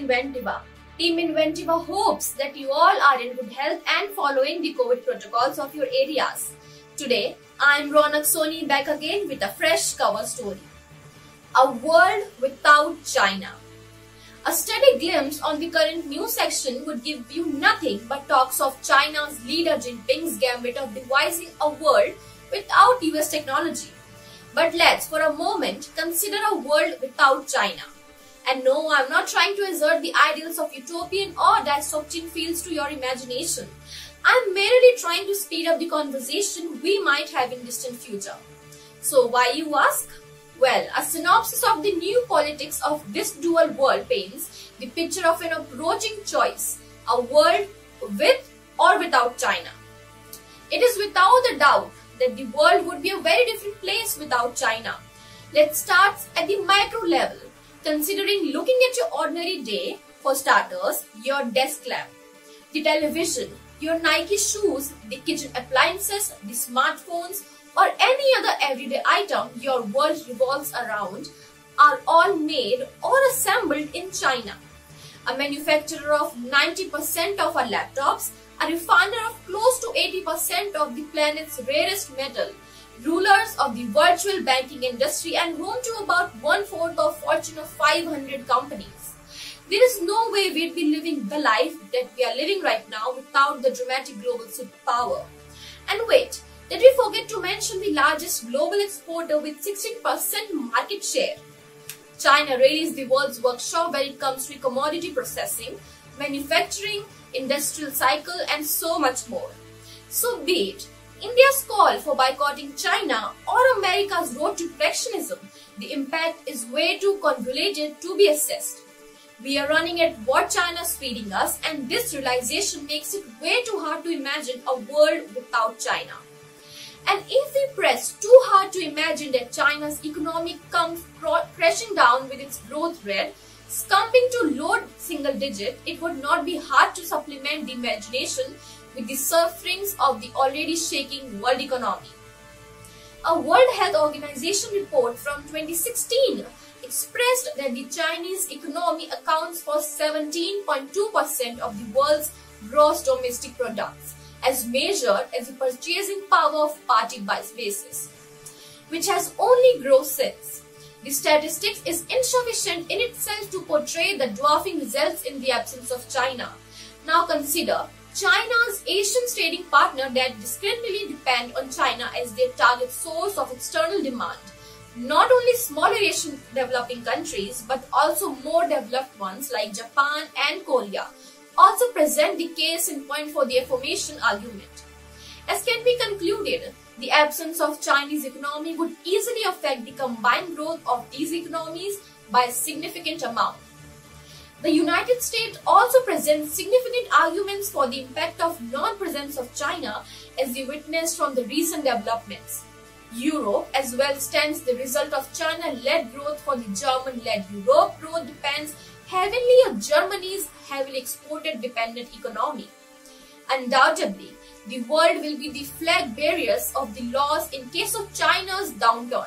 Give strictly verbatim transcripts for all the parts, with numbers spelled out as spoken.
Inventiva. Team Inventiva hopes that you all are in good health and following the COVID protocols of your areas. Today, I am Ronak Soni back again with a fresh cover story. A world without China. A steady glimpse on the current news section would give you nothing but talks of China's leader Jinping's gambit of devising a world without U S technology. But let's for a moment consider a world without China. And no, I'm not trying to assert the ideals of utopian or dystopian fields to your imagination. I'm merely trying to speed up the conversation we might have in distant future. So why, you ask? Well, a synopsis of the new politics of this dual world paints the picture of an approaching choice, a world with or without China. It is without a doubt that the world would be a very different place without China. Let's start at the micro level. Considering looking at your ordinary day, for starters, your desk lamp, the television, your Nike shoes, the kitchen appliances, the smartphones, or any other everyday item your world revolves around are all made or assembled in China. A manufacturer of ninety percent of our laptops, a refiner of close to eighty percent of the planet's rarest metal, rulers of the virtual banking industry, and home to about one-fourth of Fortune of five hundred companies. There is no way we'd be living the life that we are living right now without the dramatic global superpower. And wait, did we forget to mention the largest global exporter with sixteen percent market share? China really is the world's workshop when it comes to commodity processing, manufacturing, industrial cycle, and so much more. So be it India's call for boycotting China or America's road to protectionism, the impact is way too convoluted to be assessed. We are running at what China is feeding us, and this realization makes it way too hard to imagine a world without China. And if we press too hard to imagine that China's economy comes crashing down with its growth rate, scumping to low single digit, it would not be hard to supplement the imagination with the sufferings of the already shaking world economy. A World Health Organization report from twenty sixteen expressed that the Chinese economy accounts for seventeen point two percent of the world's gross domestic products, as measured as the purchasing power of party basis, which has only grown since. The statistics is insufficient in itself to portray the dwarfing results in the absence of China. Now consider China's Asian trading partner that discreetly depend on China as their target source of external demand. Not only smaller Asian developing countries, but also more developed ones like Japan and Korea also present the case in point for the affirmation argument. As can be concluded, the absence of Chinese economy would easily affect the combined growth of these economies by a significant amount. The United States also presents significant arguments for the impact of non-presence of China, as we witnessed from the recent developments. Europe as well stands the result of China-led growth, for the German-led Europe growth depends heavily on Germany's heavily exported dependent economy. Undoubtedly, the world will be the flag bearers of the loss in case of China's downturn.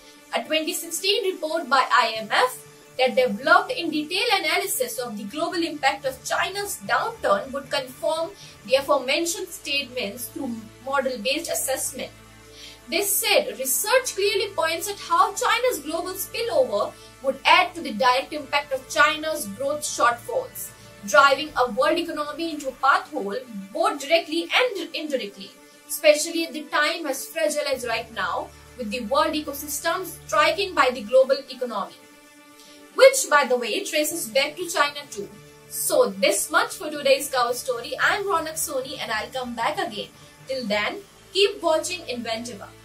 A twenty sixteen report by I M F that developed in detail analysis of the global impact of China's downturn would confirm the aforementioned statements through model-based assessment. They said research clearly points at how China's global spillover would add to the direct impact of China's growth shortfalls, driving a world economy into a pathhole both directly and indirectly, especially at the time as fragile as right now, with the world ecosystem striking by the global economy, which, by the way, traces back to China too. So this much for today's cover story. I'm Ronak Soni and I'll come back again. Till then, keep watching Inventiva.